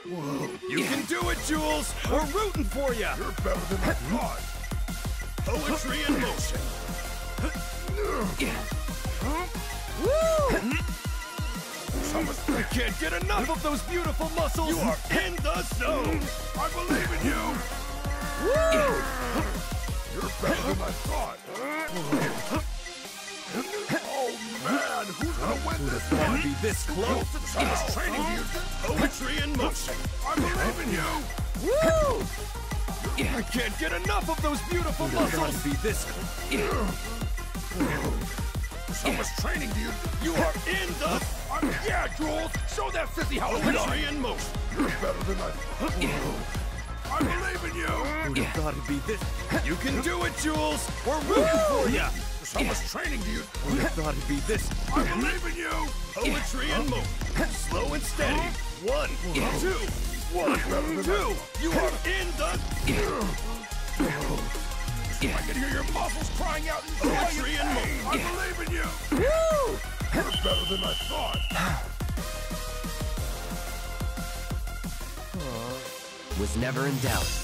You can do it, Jules! We're rooting for you! You're better than I thought. Poetry in motion. I can't get enough of those beautiful muscles! You are in the zone! I believe in you. You're better than I thought. Oh man, who's gonna win this Can't one? be this close! Someone's training you. Poetry in motion. I believe in you. I can't get enough of those beautiful muscles! Be this Someone's training you. You are in the Yeah, Jules. Show that sissy how it's done. poetry in motion. You're better than I believe in you. You gotta be this. You can do it, Jules. We're rooting for you. Someone's training you. You gotta be this. I believe in you. Poetry in motion. Slow and steady. 1, 2, 1, 2. You are in the I can hear your muscles crying out in poetry in motion. I believe in you. You're better than I thought. Was never in doubt.